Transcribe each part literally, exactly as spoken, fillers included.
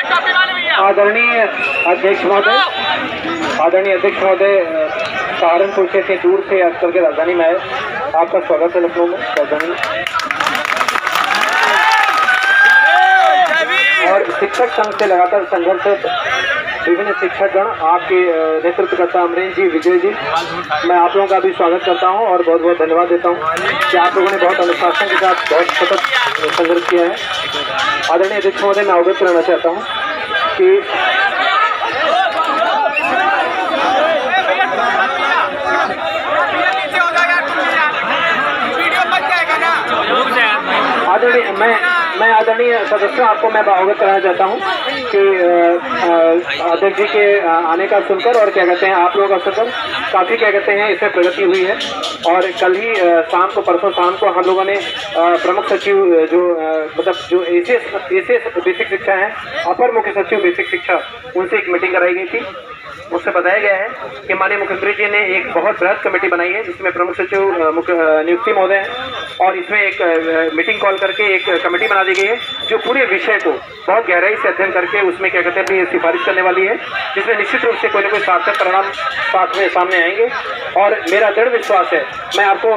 आदरणीय अध्यक्ष महोदय, आदरणीय अध्यक्ष महोदय, सहारनपुर से इतनी दूर से आजकल के राजधानी में आए, आपका स्वागत है लखनऊ में राजधानी में। और शिक्षक संघ से लगातार संघर्षरत विभिन्न शिक्षकगण, आपके नेतृत्वकर्ता अमरीश जी, विजय जी, मैं आप लोगों का भी स्वागत करता हूं और बहुत बहुत धन्यवाद देता हूं कि आप लोगों ने बहुत अनुशासन के साथ बहुत सतत संघर्ष किया है। आदरणीय अध्यक्ष महोदय, मैं अवगत कराना चाहता हूं कि आदरणीय मैं मैं आदरणीय सदस्यों, आपको मैं अवगत कराना चाहता हूं कि अध्यक्ष जी के आने का सुनकर और क्या कहते हैं आप लोगों का सुनकर काफ़ी क्या कहते हैं इसमें प्रगति हुई है। और कल ही शाम को परसों शाम को हम लोगों ने प्रमुख सचिव जो मतलब जो एसीएस एसीएस बेसिक शिक्षा है, अपर मुख्य सचिव बेसिक शिक्षा, उनसे एक मीटिंग कराई गई थी। उससे बताया गया है कि माननीय मुख्यमंत्री जी ने एक बहुत बृहद कमेटी बनाई है जिसमें प्रमुख सचिव मुख्य नियुक्ति महोदय हैं और इसमें एक मीटिंग कॉल करके एक कमेटी बना दी गई है जो पूरे विषय को बहुत गहराई से अध्ययन करके उसमें क्या कहते हैं अपनी सिफारिश करने वाली है, जिसमें निश्चित रूप से कोई ना कोई सार्थक परिणाम साथ में सामने आएंगे। और मेरा दृढ़ विश्वास है, मैं आपको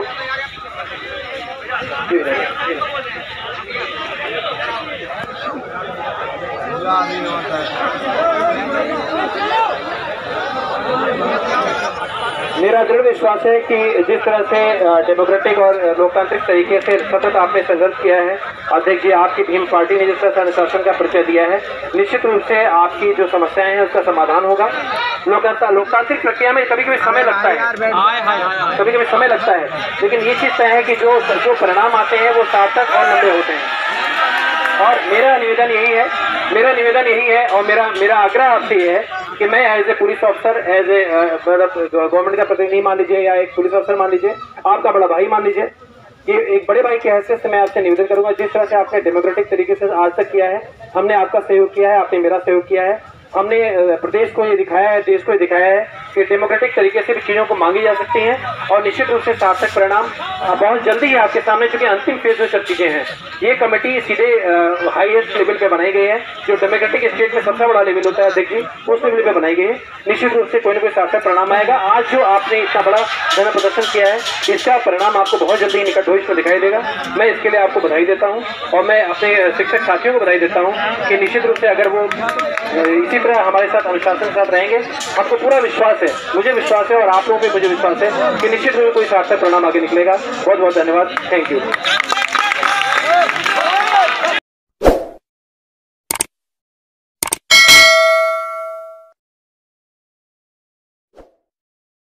मेरा दृढ़ विश्वास है कि जिस तरह से डेमोक्रेटिक और लोकतांत्रिक तरीके से सतत आपने संघर्ष किया है, अध्यक्ष जी आपकी भीम पार्टी ने जिस तरह से अनुशासन का परिचय दिया है, निश्चित रूप से आपकी जो समस्याएं हैं उसका समाधान होगा। लोकता लोकतांत्रिक प्रक्रिया में कभी कभी समय लगता है, कभी कभी समय लगता है, लेकिन ये चीज़ तय है कि जो जो परिणाम आते हैं वो सार्थक और लंबे होते हैं। और मेरा निवेदन यही है मेरा निवेदन यही है और मेरा मेरा आग्रह आपसे ये है कि मैं as a police officer, as a मतलब गवर्नमेंट का प्रतिनिधि मान लीजिए या एक पुलिस ऑफिसर मान लीजिए, आपका बड़ा भाई मान लीजिए, कि एक बड़े भाई की हैसियत से मैं आपसे निवेदन करूंगा, जिस तरह से आपने डेमोक्रेटिक तरीके से आज तक किया है, हमने आपका सहयोग किया है, आपने मेरा सहयोग किया है, हमने प्रदेश को ये दिखाया है, देश को ये दिखाया है कि डेमोक्रेटिक तरीके से भी चीज़ों को मांगी जा सकती हैं और निश्चित रूप से सार्थक परिणाम बहुत जल्दी ही आपके सामने, चूंकि अंतिम फेज में सब चीज़ें हैं। ये कमेटी सीधे हाईएस्ट लेवल पे बनाई गई है, जो डेमोक्रेटिक स्टेट में सबसे बड़ा लेवल होता है अध्यक्ष जी, उस लेवल पे बनाई गई है। निश्चित रूप से कोई ना कोई सार्थक परिणाम आएगा। आज जो आपने इतना बड़ा जन प्रदर्शन किया है, इसका परिणाम आपको बहुत जल्दी निकट भविष्य में दिखाई देगा। मैं इसके लिए आपको बधाई देता हूँ और मैं अपने शिक्षक साथियों को बधाई देता हूँ कि निश्चित रूप से अगर वो इसी तरह हमारे साथ अनुशासन के साथ रहेंगे, आपको पूरा विश्वास है, मुझे विश्वास है और आप लोगों पे मुझे विश्वास है कि निश्चित रूप से कोई सार्थक परिणाम आगे निकलेगा। बहुत बहुत धन्यवाद, थैंक यू।